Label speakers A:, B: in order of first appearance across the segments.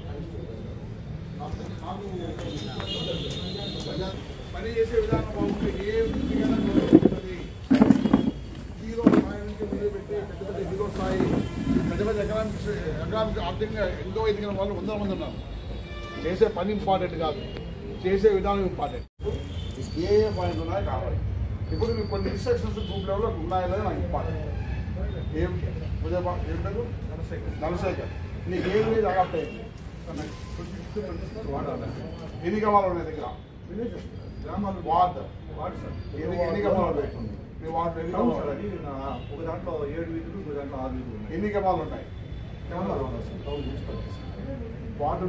A: పని చేసే విధానం బాగుంటుంది. ఏ ఉంటుంది హీరో స్థాయి నుంచి మొదలుపెట్టి పెద్ద పెద్ద హీరో స్థాయి పెద్ద పెద్ద ఎకనామిక్ ఆర్థికంగా ఎంతో ఎదిగిన వాళ్ళు 100 మంది ఉన్నారు. చేసే పని ఇంపార్టెంట్ కాదు, చేసే విధానం ఇంపార్టెంట్. ఏ పాయింట్ ఉన్నాయో కావాలి. ఇప్పుడు మీకు కొన్ని ఇన్స్ట్రక్షన్స్ గ్రూప్ లెవెల్లో ఉన్నాయో లేదో నాకు ఇంపార్టెంట్. ఏం ఏమిటో నలశేఖర్ నీకు ఏం లేదు అడాప్ట్ అయింది. ఎన్ని గమాలు ఉన్నాయి దగ్గర? వార్డ్ ఎన్ని గమాలు ఉన్నాయి? మీ వార్డు ఎన్ని గమాలు ఉన్నాయి?
B: ఒక దాంట్లో 7 వీధులు, ఒక దాంట్లో 6 వీధులు.
A: ఎన్ని గమాలు ఉన్నాయి? వార్డు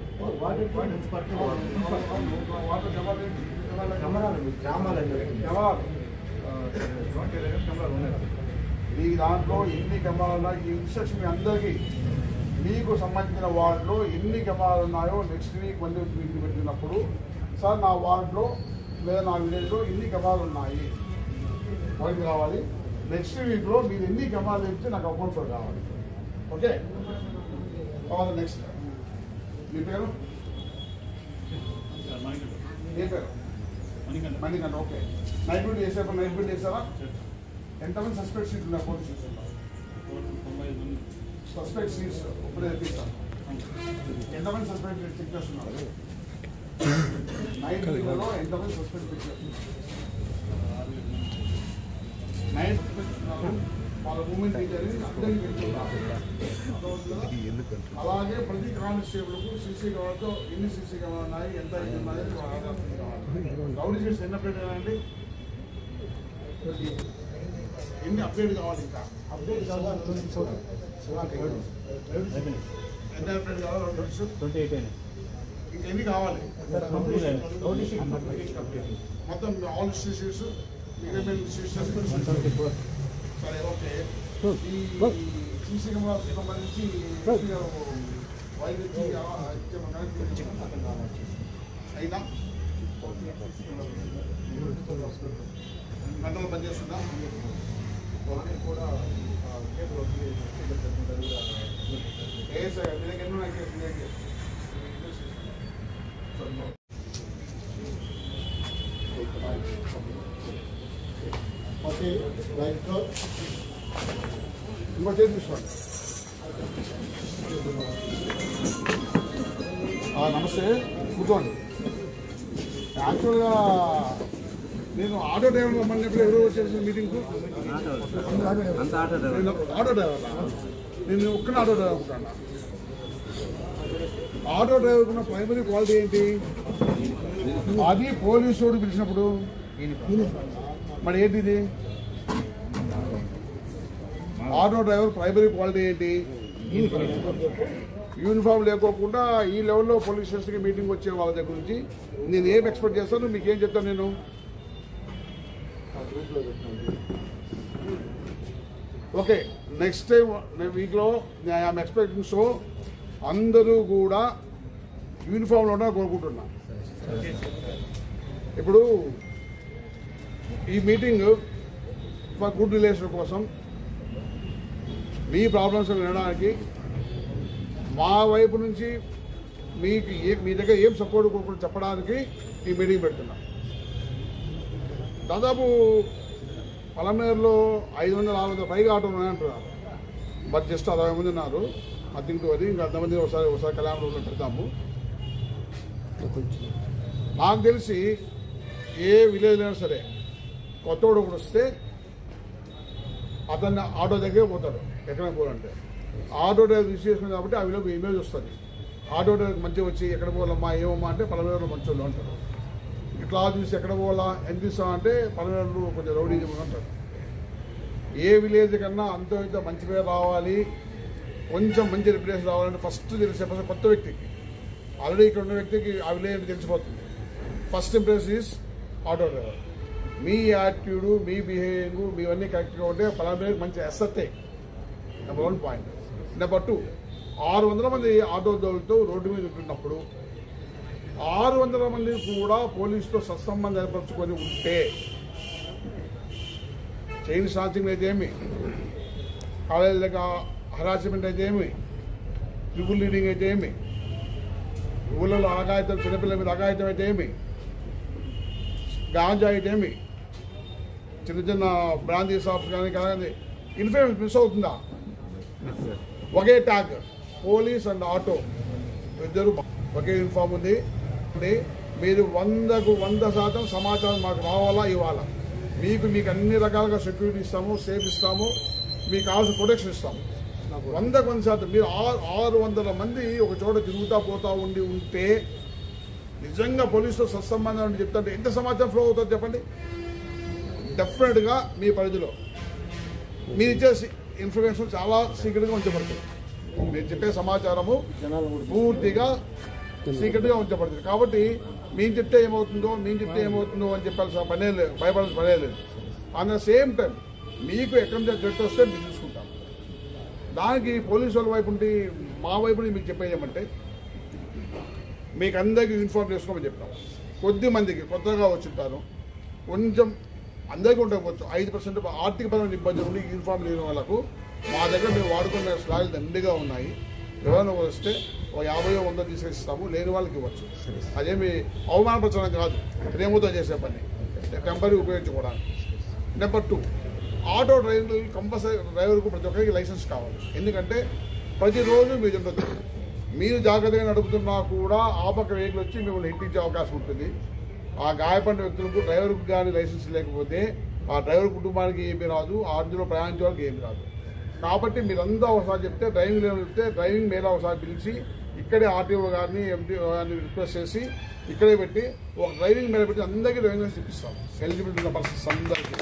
A: ఈ దాంట్లో ఎన్ని కెమెరాలు ఉన్నాయి? ఈ ఇన్స్ట్రక్షన్ మీ అందరికీ మీకు సంబంధించిన వార్డులో ఎన్ని కెమెరాలు ఉన్నాయో నెక్స్ట్ వీక్ మళ్ళీ మీటింగ్ పెట్టినప్పుడు సార్ నా వార్డులో లేదా నా విలేజ్లో ఎన్ని కెమెరాలు ఉన్నాయి వాటికి కావాలి. నెక్స్ట్ వీక్లో మీరు ఎన్ని కెమెరాలు తెచ్చి నాకు అకౌంట్స్ కావాలి. ఓకే, నెక్స్ట్ మీ పేరు? ఏ పేరు? మణికంఠ. ఓకే, నైట్ డ్యూటీ చేసేప్పుడు నైట్ డ్యూటీ చేస్తారా? ఎంతమంది సస్పెక్ట్ సీట్లు ఉన్నాయి పోలీస్ స్టేషన్లో? సస్పెక్ట్ సీట్స్ ఇప్పుడు తెప్పిస్తాను. ఎంతమంది సస్పెక్ట్ చెక్ చేస్తున్నారు? నైట్ డ్యూటీలో ఎంతమంది సస్పెక్ట్ చెక్ చేస్తున్నారు? 9 సస్పెక్ట్ వాళ్ళ మూమెంట్ జరిగింది అందరికీ పెంచుతున్నారు. అలాగే ప్రతి కానిస్టేబుల్కు సీసీ కెమెరాతో ఎన్ని సీసీ కెమెరా ఉన్నాయి, ఎంత ఇది ఉన్నాయి రౌడీ షీట్స్ ఎన్ని అప్డేట్ అయ్యాయండి? ఎన్ని అప్డేట్ కావాలి? ఇంకా అప్డేట్ కావాలి. ఎంత అప్డేట్ కావాలి? 28. ఇంకా ఎన్ని కావాలి? మొత్తం ఆల్ షీట్స్ సరే. ఓకే, ఈ సీసీ కెమెరాకి సంబంధించి వైద్యులకి అయినా గంటలు పనిచేస్తుందా? కూడా ఏ సార్ మీ దగ్గర ఎన్నో ఇంకో చేసి తీసుకోండి. నమస్తే, కూర్చోండి. యాక్చువల్గా నేను ఆటో డ్రైవర్ రమ్మన్నప్పుడు ఎవరో వచ్చేసి మీటింగ్కు ఆటో డ్రైవర్ నేను ఒక్కనే ఆటో డ్రైవర్ అనుకుంటాను. ఆటో డ్రైవర్ ఉన్న ప్రైమరీ క్వాలిటీ ఏంటి? అది పోలీసు వాడు పిలిచినప్పుడు మరి ఏంటిది? ఆటో డ్రైవర్ ప్రైమరీ క్వాలిటీ ఏంటి? యూనిఫామ్ లేకోకుండా ఈ లెవెల్లో పోలీస్ స్టేషన్కి మీటింగ్ వచ్చే వాళ్ళ దగ్గర నుంచి నేను ఏం ఎక్స్పెక్ట్ చేస్తాను, మీకు ఏం చెప్తాను నేను? ఓకే, నెక్స్ట్ టైం వీక్లో ఐఎమ్ ఎక్స్పెక్టింగ్ సో అందరూ కూడా యూనిఫామ్లో ఉన్నా కోరుకుంటున్నా. ఇప్పుడు ఈ మీటింగ్ ఫర్ గుడ్ రిలేషన్ కోసం మీ ప్రాబ్లమ్స్ వినడానికి మా వైపు నుంచి మీకు మీ దగ్గర ఏం సపోర్ట్ కోరుకుంటూ చెప్పడానికి ఈ మీటింగ్ పెడుతున్నాం. దాదాపు పలమనేరులో 500-600 పైగా ఆటోలు ఉన్నాయంటున్నారు. బట్ జస్ట్ 60 మంది ఉన్నారు. మధ్యంతో అది ఇంకా అంతమంది ఒకసారి కళ్యాణంలో పెడతాము. నాకు తెలిసి ఏ విలేజ్ అయినా సరే కొత్తోడు ఒకటి వస్తే అతన్ని ఆటో దగ్గరే పోతాడు. ఎక్కడికి పోవాలంటే ఆటో డ్రైవర్ రిసీవ్ చేసుకుని కాబట్టి ఆ విలువ ఇమేజ్ వస్తుంది. ఆటో డ్రైవర్ మంచిగా వచ్చి ఎక్కడ పోవాలమ్మా ఏమమ్మా అంటే పలమనేరులో మంచి వాళ్ళు అంటారు. ఇట్లా చూసి ఎక్కడ పోవాలా ఎంత ఇస్తామంటే పలమనేరులో కొంచెం రౌడీ అంటారు. ఏ విలేజ్ కన్నా అంతో ఇంత మంచి పేరు రావాలి, కొంచెం మంచి రిప్యుటేషన్ రావాలంటే ఫస్ట్ తెలిసే కొత్త వ్యక్తికి, ఆల్రెడీ ఇక్కడ ఉన్న వ్యక్తికి ఆ విలేజ్ తెలిసిపోతుంది. First impression is auto driver. మీ యాటిట్యూడ్, మీ బిహేవింగ్, మీవన్నీ కరెక్ట్గా ఉంటే పలానా మంచి ఎస్సెట్టే. Number 1 point. నెంబర్ 2, 600 మంది ఆటో దోళ్ళతో రోడ్డు మీద ఉంటున్నప్పుడు 600 మంది కూడా పోలీసుతో సత్సంబంధం ఏర్పరచుకొని ఉంటే చైన్ స్నాచింగ్ అయితే ఏమి, కాలేజీ దగ్గర హరాస్మెంట్ అయితే ఏమి, ట్రిపుల్ లీడింగ్ అయితే ఏమి, ఊళ్ళలో అగాయితం, చిన్నపిల్లల మీద అగాయితం అయితే ఏమి, గాంజా అయితే ఏమి, చిన్న చిన్న బ్రాందీ షాప్స్ కానీ ఇన్ఫ్లుయెన్స్ మిస్ అవుతుందా? ఒకే ట్యాగ్, పోలీస్ అండ్ ఆటో ఇద్దరు ఒకే యూనిఫామ్ ఉంది. మీరు 100% సమాచారం మాకు రావాలా, ఇవ్వాలా. మీకు అన్ని రకాలుగా సెక్యూరిటీ ఇస్తాము, సేఫ్ ఇస్తాము, మీకు కావాల్సిన ప్రొటెక్షన్ ఇస్తాము. 100% మీరు 600 మంది ఒక చోట తిరుగుతూ పోతా ఉంటే నిజంగా పోలీసుతో సత్సంబంధం అని చెప్తుంటే ఎంత సమాచారం ఫ్లో అవుతుందో చెప్పండి. డెఫినెట్గా మీ పరిధిలో మీరు ఇచ్చే ఇన్ఫర్మేషన్ చాలా సీక్రెట్గా ఉంచబడుతుంది. మీరు చెప్పే సమాచారము పూర్తిగా సీక్రెట్గా ఉంచబడుతుంది. కాబట్టి మేము చెప్తే ఏమవుతుందో అని చెప్పాల్సిన పనే లేదు, భయపడాల్సిన పనే లేదు. అట్ ద సేమ్ టైం మీకు ఎక్కడి నుంచి థ్రెట్ వస్తే మీరు చూసుకుంటాం. దానికి పోలీసు వాళ్ళ వైపు ఉండి మా వైపు మీకు చెప్పేయమంటే మీకు అందరికీ ఇన్ఫార్మ్ చేసుకోమని చెప్తాం. కొద్ది మందికి కొత్తగా వచ్చింటారు, కొంచెం అందరికీ ఉండకపోవచ్చు, 5% ఆర్థికపరమైన ఇబ్బందులు ఉండి యూనిఫామ్ లేని వాళ్ళకు మా దగ్గర మేము వాడుకునే స్లాగులు దండిగా ఉన్నాయి. ఎవరైనా వస్తే ఒక 50-100 తీసుకొచ్చిస్తాము, లేని వాళ్ళకి ఇవ్వచ్చు. అదేమి అవమానపరచడం కాదు, ప్రేమతో చేసే పని, టెంపరీ ఉపయోగించుకోవడానికి. నెంబర్ 2, ఆటో డ్రైవర్లు కంపల్సరీ డ్రైవర్కు ప్రతి ఒక్కరికి లైసెన్స్ కావాలి. ఎందుకంటే ప్రతిరోజు మీరు ఉండదు, మీరు జాగ్రత్తగా నడుపుతున్నా కూడా ఆపక వెహికల్ వచ్చి మిమ్మల్ని హిట్టించే అవకాశం ఉంటుంది. ఆ గాయపడిన వ్యక్తులకు డ్రైవర్కు కానీ లైసెన్స్ లేకపోతే ఆ డ్రైవర్ కుటుంబానికి ఏమీ రాదు, అందులో ప్రయాణించే వాళ్ళకి ఏమీ రాదు. కాబట్టి మీరంతా ఒకసారి చెప్తే డ్రైవింగ్ మేళ ఒకసారి పిలిచి ఇక్కడే ఆర్టీఓ గారిని ఎంటీఓ గారిని రిక్వెస్ట్ చేసి ఇక్కడే పెట్టి ఒక డ్రైవింగ్ మేళ పెట్టి అందరికీ డ్రైవింగ్ లైసెన్స్ ఇప్పిస్తాం. ఎలిజిబిలిటీ ఉన్న పర్సన్స్ అందరికీ,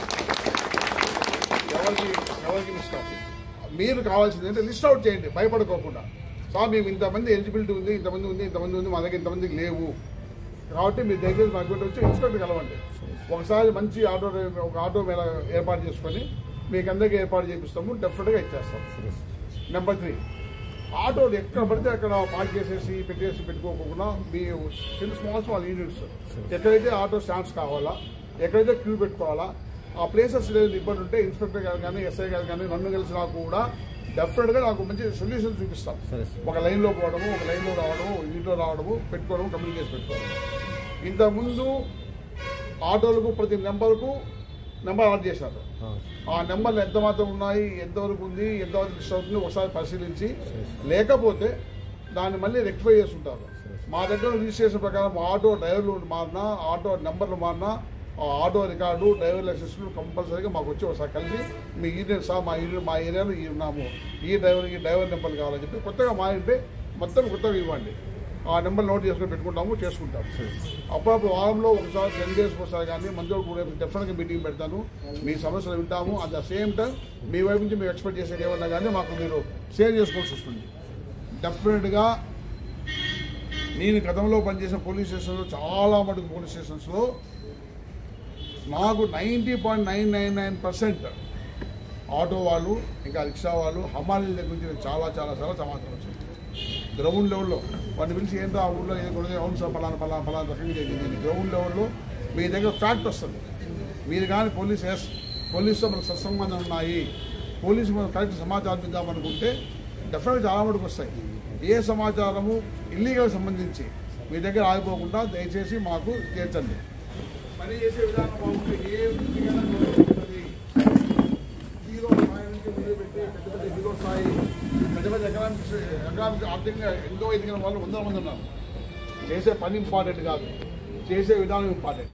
A: ఎవరికి ఇస్తాం. మీరు కావాల్సింది అంటే లిస్ట్ అవుట్ చేయండి భయపడుకోకుండా. సార్ మేము ఇంతమంది ఎలిజిబిలిటీ ఉంది, ఇంతమంది ఉంది, మా దగ్గర ఇంతమందికి లేవు. కాబట్టి మీరు దయచేసి మా దగ్గర వచ్చి ఇన్స్పెక్టర్ కలవండి. ఒకసారి మంచి ఒక ఆటో మేళ ఏర్పాటు చేసుకొని మీకు అందరికీ ఏర్పాటు చేపిస్తాము, డెఫినెట్గా ఇచ్చేస్తాం. నెంబర్ 3, ఆటోలు ఎక్కడ పడితే అక్కడ పార్క్ చేసేసి పెట్టుకోకుండా మీ స్మాల్ యూనిట్స్ ఎక్కడైతే ఆటో స్టాండ్స్ కావాలా, ఎక్కడైతే క్యూ పెట్టుకోవాలా, ఆ ప్లేసెస్ లేదు ఇబ్బంది ఉంటే ఇన్స్పెక్టర్ గారు కానీ ఎస్ఐ గారు కానీ నన్ను కలిసినా కూడా డెఫినెట్గా నాకు మంచి సొల్యూషన్ చూపిస్తాం. ఒక లైన్లో పోవడము, ఒక లైన్లో రావడము, ఇంట్లో రావడము, పెట్టుకోవడము, కమ్యూనికేషన్ పెట్టుకోవడం. ఇంతకుముందు ఆటోలకు ప్రతి నెంబర్ ఆర్డర్ చేశారు. ఆ నెంబర్లు ఎంత మాత్రం ఉన్నాయి, ఎంతవరకు ఉంది, ఎంతవరకు మిస్ అవుతుంది ఒకసారి పరిశీలించి, లేకపోతే దాన్ని మళ్ళీ రెక్టిఫై చేస్తుంటారు. మా దగ్గర రిజిస్ట్రేషన్ ప్రకారం ఆటో డ్రైవర్లు మారినా, ఆటో నెంబర్లు మారినా, ఆటో రికార్డు, డ్రైవర్ లైసెన్స్లు కంపల్సరీగా మాకు వచ్చి ఒకసారి కలిసి మీ యూనియన్ సార్ మా ఏరియాలో ఉన్నాము, ఈ డ్రైవర్ నెంబర్లు కావాలని చెప్పి కొత్తగా మారింటే మొత్తం కొత్తగా ఇవ్వండి. ఆ నెంబర్ నోట్ చేసుకుంటాము. అప్పుడప్పుడు వారంలో ఒకసారి 10 డేస్కి ఒకసారి కానీ మంత్లో కూడా డెఫినెట్గా మీటింగ్ పెడతాను. మీ సమస్యలు వింటాము. అట్ ద సేమ్ టైం మీ వైపు నుంచి మేము ఎక్స్పెక్ట్ చేసేది ఏమన్నా కానీ మాకు మీరు షేర్ చేసుకోవాల్సి వస్తుంది. డెఫినెట్గా నేను గతంలో పనిచేసిన పోలీస్ స్టేషన్లో చాలా మటుకు పోలీస్ స్టేషన్స్లో నాకు 90.999% ఆటో వాళ్ళు, ఇంకా రిక్షా వాళ్ళు, హమాలీల దగ్గర నుంచి చాలా సమాచారం వచ్చింది. గ్రౌండ్ లెవెల్లో వాటిని పిలిచి ఏంటో ఆ ఊళ్ళో ఏదో అవును సార్ పలానా రకంగా జరిగింది. గ్రౌండ్ లెవెల్లో మీ దగ్గర ఫ్యాక్ట్ వస్తుంది. మీరు కానీ పోలీసుతో మనకు సత్సంబంధం ఉన్నాయి, పోలీసు మనం కరెక్ట్ సమాచారం ఇద్దామనుకుంటే డెఫినెట్గా చాలా మటుకు వస్తాయి. ఏ సమాచారము ఇల్లీగల్ సంబంధించి మీ దగ్గర ఆగిపోకుండా దయచేసి మాకు చేర్చండి. పని చేసే విధానం బాగుంటే ఏ హీరో స్థాయి నుంచి మొదలుపెట్టి పెద్ద హీరో స్థాయి, పెద్ద ఎకనామిక్ ఆర్థికంగా ఎంతో ఎదిగిన వాళ్ళు 100 మంది ఉన్నారు. చేసే పని ఇంపార్టెంట్ కాదు, చేసే విధానం ఇంపార్టెంట్.